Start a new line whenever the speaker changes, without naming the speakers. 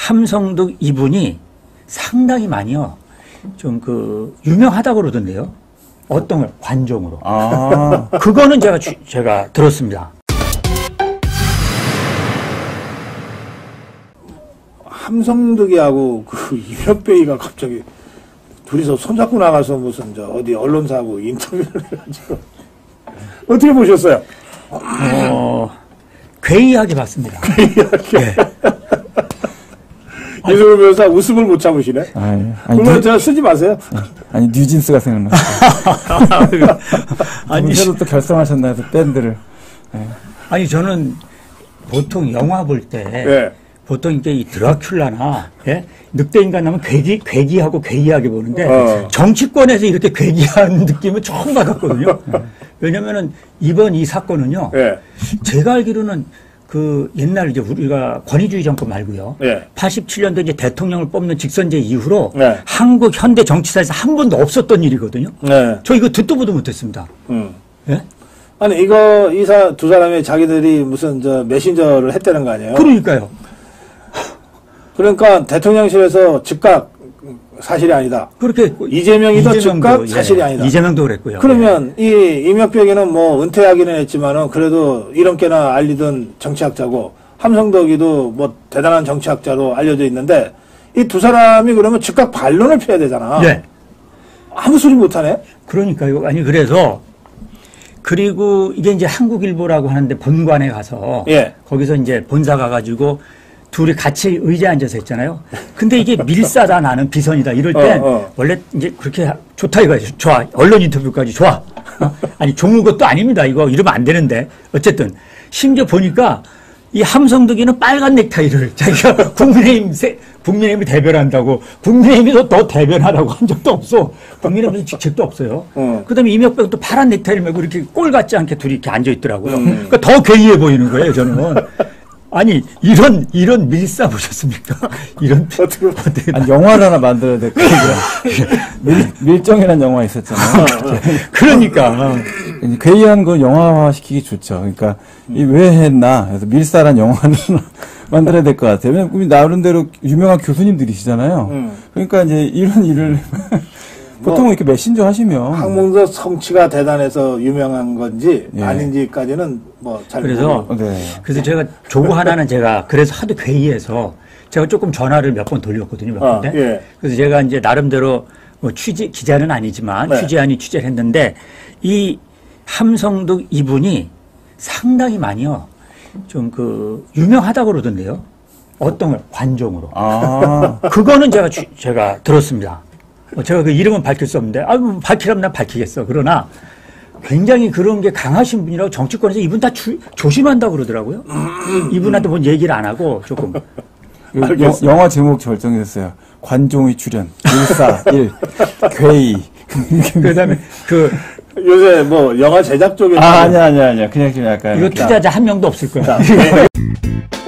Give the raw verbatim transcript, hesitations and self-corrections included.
함성득 이분이 상당히 많이요. 좀 그 유명하다고 그러던데요. 어떤 걸 관종으로.
아.
그거는 제가 주, 제가 들었습니다.
함성득이하고 그 이명배이가 갑자기 둘이서 손잡고 나가서 무슨 저 어디 언론사하고 인터뷰를 해가지고 어떻게 보셨어요?
어, 괴이하게 봤습니다.
괴이하게.
네.
이승훈 변호사 웃음을 못 참으시네.
아니, 아니,
그러면
뉴,
제가 쓰지 마세요.
아니 뉴진스가 생각나.
아니,
새로 또 결성하셨나 해서 밴드를. 네.
아니 저는 보통 영화 볼 때
네.
보통 이게 이 드라큘라나 예? 늑대인간 나면 괴기 괴기하고 괴이하게 보는데
어.
정치권에서 이렇게 괴기한 느낌은 처음 받았거든요. 왜냐면은 이번 이 사건은요.
네.
제가 알기로는 그 옛날 이제 우리가 권위주의 정권 말고요.
네.
팔십칠 년도 이제 대통령을 뽑는 직선제 이후로
네.
한국 현대 정치사에서 한 번도 없었던 일이거든요.
네.
저 이거 듣도 보도 못했습니다.
음.
예?
아니 이거 이사 두 사람이 자기들이 무슨 저 메신저를 했다는 거 아니에요?
그러니까요.
그러니까 대통령실에서 즉각 사실이 아니다.
그렇게 했고,
이재명이도
이재명도,
즉각
예,
사실이 아니다.
이재명도 그랬고요.
그러면 예. 이 이명박에는 뭐 은퇴하기는 했지만은 그래도 이런께나 알리던 정치학자고 함성덕이도 뭐 대단한 정치학자로 알려져 있는데 이 두 사람이 그러면 즉각 반론을 펴야 되잖아.
예.
아무 소리 못하네.
그러니까요. 아니 그래서 그리고 이게 이제 한국일보라고 하는데 본관에 가서
예.
거기서 이제 본사 가가지고 둘이 같이 의자에 앉아서 했잖아요. 근데 이게 밀사다 나는 비선이다 이럴 땐
어, 어.
원래 이제 그렇게 좋다 이거지. 좋아. 언론 인터뷰까지 좋아. 어? 아니 좋은 것도 아닙니다. 이거 이러면 안 되는데 어쨌든 심지어 보니까 이 함성득이는 빨간 넥타이를 자기가 국민의힘 세, 국민의힘을 대변한다고 국민의힘에서 더 대변하라고 한 적도 없어. 국민의힘에서 직책도 없어요.
음.
그다음에 이명박은 또 파란 넥타이를 메고 이렇게 꼴 같지 않게 둘이 이렇게 앉아 있더라고요.
음.
그러니까 더 괴이해 보이는 거예요. 저는. 아니 이런 이런 밀사 보셨습니까? 이런
어떻게
어떻게
아니, 영화를 하나 만들어야 될 거예요. 밀, 밀정이라는 영화 있었잖아요.
그러니까
괴이한 거 영화화 시키기 좋죠. 그러니까 이 왜 했나? 그래서 밀사란 영화를 만들어야 될 것 같아요. 왜냐면 나름대로 유명한 교수님들이시잖아요.
음.
그러니까 이제 이런 일을 보통 이렇게 메신저 하시면
항몽도 성취가 대단해서 유명한 건지
예.
아닌지까지는 뭐 잘
그래서
모르겠어요.
네.
그래서 제가 조고 하나는 제가 그래서 하도 괴이해서 제가 조금 전화를 몇 번 돌렸거든요. 몇
아,
번째.
예.
그래서 제가 이제 나름대로 뭐 취재 기자는 아니지만
네.
취재 아닌 취재를 했는데 이 함성득 이분이 상당히 많이요. 좀 그 유명하다고 그러던데요. 어떤 걸 관종으로.
아.
그거는 제가 취, 제가 들었습니다. 어, 제가 그 이름은 밝힐 수 없는데 아유 밝히라면 난 밝히겠어. 그러나 굉장히 그런 게 강하신 분이라고 정치권에서 이분 다 주, 조심한다고 그러더라고요. 이분한테 뭔 얘기를 안 하고 조금.
그 여, 영화 제목 결정했어요. 관종의 출연, 밀사, 일, 괴이.
그 다음에 그.
요새 뭐 영화 제작 쪽에
아, 아니야, 아니야, 아니야. 그냥 좀 약간.
이거 투자자 한 명도 없을 거야.
자,